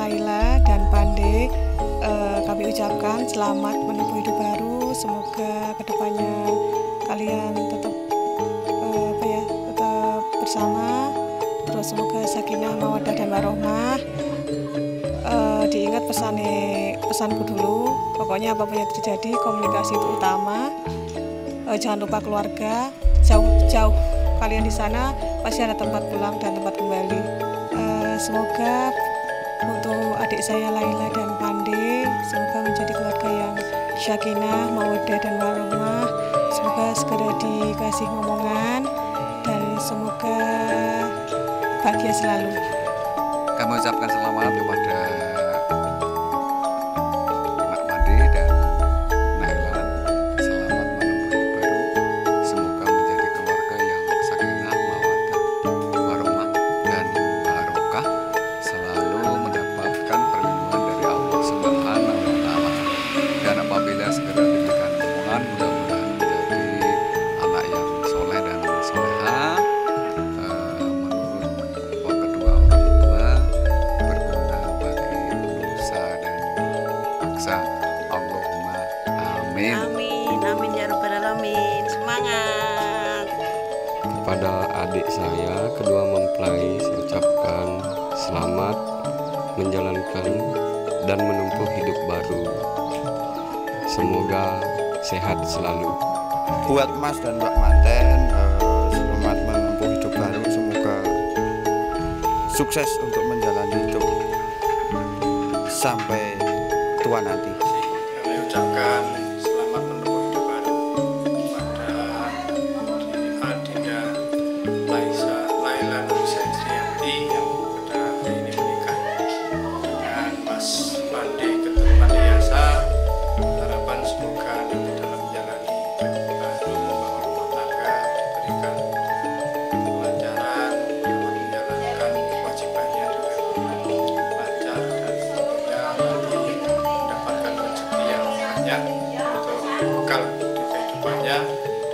Laila dan Pande, kami ucapkan selamat menempuh hidup baru. Semoga kedepannya kalian tetap tetap bersama. Terus semoga sakinah, mawaddah dan warohmah. Diingat pesanku dulu. Pokoknya apapun yang terjadi, komunikasi itu utama. Jangan lupa keluarga. Jauh-jauh kalian di sana pasti ada tempat pulang dan tempat kembali. Semoga untuk adik saya Laila dan Pande, semoga menjadi keluarga yang sakinah, mawaddah dan warohmah. Semoga segera dikasih ngomongan dan semoga bahagia selalu. Kami ucapkan selamat kepada Nak Pande dan Naila. Selamat menempuh hidup baru. Semoga menjadi keluarga yang sakinah, mawaddah, warohmah dan barokah, selalu mendapatkan perlindungan dari Allah Subhanahu wa Ta'ala. Dan apabila segera diberikan omongan, mudah-mudahan menjadi anak yang soleh dan soleha, menurut kedua orang tua, berguna bagi nusa dan bangsa. Allahumma amin. Amin, amin ya rabbal alamin. Semangat. Kepada adik saya, kedua mempelai, saya ucapkan selamat menjalankan dan menempuh hidup baru. Semoga sehat selalu. Buat Mas dan Mbak Manten, selamat menempuh hidup baru. Semoga sukses untuk menjalani hidup sampai tua nanti. Kami ucapkan selamat menempuh hidup baru kepada Adinda Laila Nurisa Istrianti yang pada hari ini menikah dengan Mas Pande Ketum Pandeyasa. Harapan semoga nanti dalam menjalani hidup baru membangun rumah tangga diberikan kelancaran dalam menjalankan kewajibannya dengan lancar dan tentunya nanti mendapatkan rezeki yang banyak untuk bekal di kehidupannya